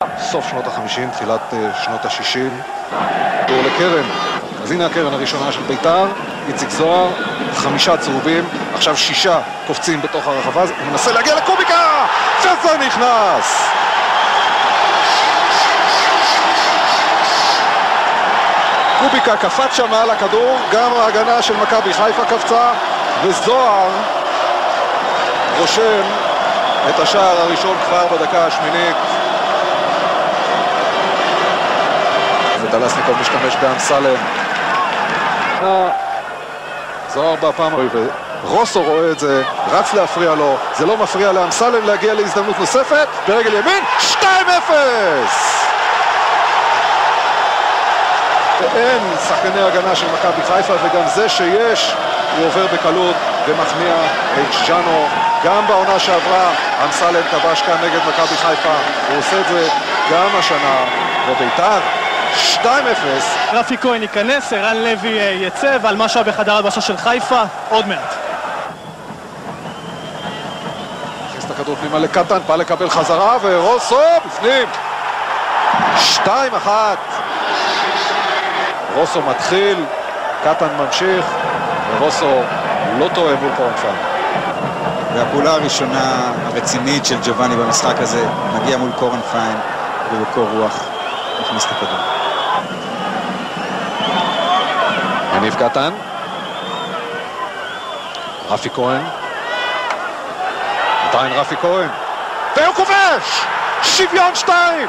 סוף שנות ה-50, תחילת שנות ה-60. דור לקרן. אז הנה הקרן הראשונה של בית"ר, איציק זוהר, 5 צהובים, עכשיו 6 קופצים בתוך הרחבה, הוא מנסה להגיע לקוביקה, וזה נכנס! קוביקה קפץ שם מעל הכדור, גם ההגנה של מכבי חיפה קפצה, וזוהר רושם את השער הראשון כבר בדקה השמינית. ודלסניקוב משתמש באמסלם. זוהר בפעם ורוסו רואה את זה, רץ להפריע לו, זה לא מפריע לאמסלם להגיע להזדמנות נוספת, ברגל ימין, 2-0! ואין שחקני הגנה של מכבי חיפה, וגם זה שיש, הוא עובר בקלות ומכניע את ז'אנו. גם בעונה שעברה, אמסלם כבש כאן נגד מכבי חיפה, הוא עושה את זה גם השנה, ובית"ר 2-0. רפי כהן ייכנס, ערן לוי יצא, ועל משהו בחדר הלבשה של חיפה, עוד מעט. הכניס את הכדור פנימה לקטן, בא לקבל חזרה, ורוסו בפנים. 2-1. רוסו מתחיל, קטן ממשיך, ורוסו לא טועה מול קורנפיין. והפעולה הראשונה הרצינית של ג'ובאני במשחק הזה, מגיע מול קורנפיין, ובקור רוח נכנס את הכדור. יניב קטן, רפי כהן, עדיין רפי כהן, והוא כובש! שוויון 2!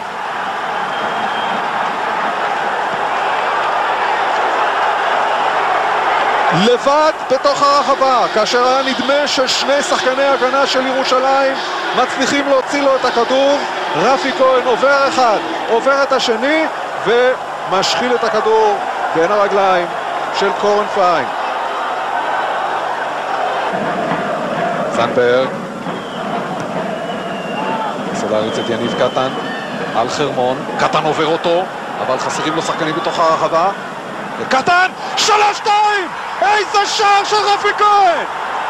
לבד בתוך הרחבה, כאשר היה נדמה ששני שחקני הגנה של ירושלים מצליחים להוציא לו את הכדור, רפי כהן עובר אחד, עובר את השני ומשחיל את הכדור בין הרגליים של קורנפיין. זנברג ניסה להריץ את יניב קטן על חרמון, קטן עובר אותו, אבל חסרים לו שחקנים בתוך הרחבה, וקטן 3-2! איזה שער של רפי כהן!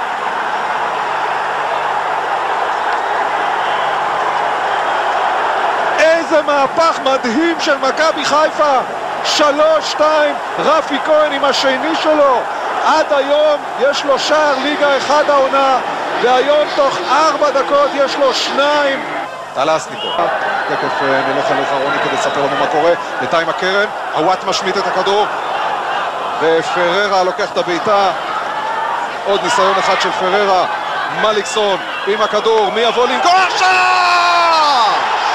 איזה מהפך מדהים של מכבי חיפה! 3-2, רפי כהן עם השני שלו. עד היום יש לו שער ליגה 1 העונה, והיום תוך 4 דקות יש לו 2. דלסניקוב. תכף נלך אליך רוני כדי לספר לנו מה קורה. בינתיים הקרן, הוואט משמיט את הכדור, ופררה לוקח את הבעיטה. עוד ניסיון אחד של פררה. מליקסון עם הכדור, מי יבוא לנגור? שער!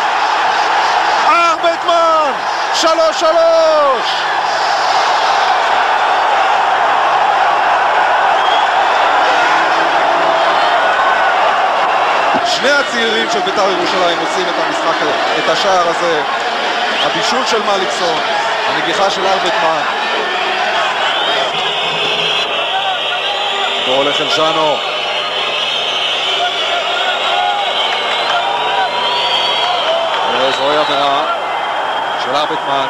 ארבטמן! 3-3! שני הצעירים של בית"ר ירושלים עושים את המשחק, את השער הזה. הבישול של מליקסון, הנגיחה של ארבטמן. הוא הולך אל ז'אנו. זוהי עבירה של ארבטמן.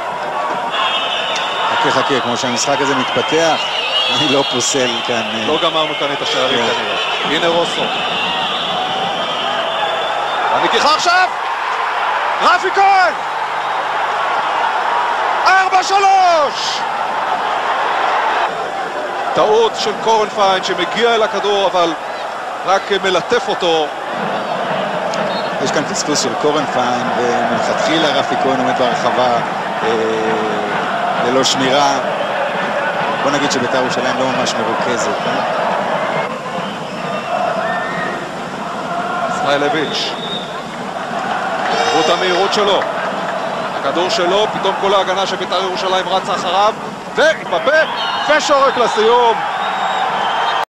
חכה, כמו שהמשחק הזה מתפתח, אני לא פוסל כאן. לא גמרנו כאן את השערים כנראה. הנה רוסו. הנגיחה עכשיו! רפי כהן! 4-3! טעות של קורנפיין שמגיע אל הכדור אבל רק מלטף אותו. יש כאן פספוס של קורנפיין, ומלכתחילה רפי כהן עומד ברחבה ללא שמירה. בוא נגיד שבית"ר ירושלים לא ממש מרוכזת. ישראלביץ' תראו את המהירות שלו, הכדור שלו, פתאום כל ההגנה של בית"ר ירושלים רצה אחריו והתמפה ושורק לסיום.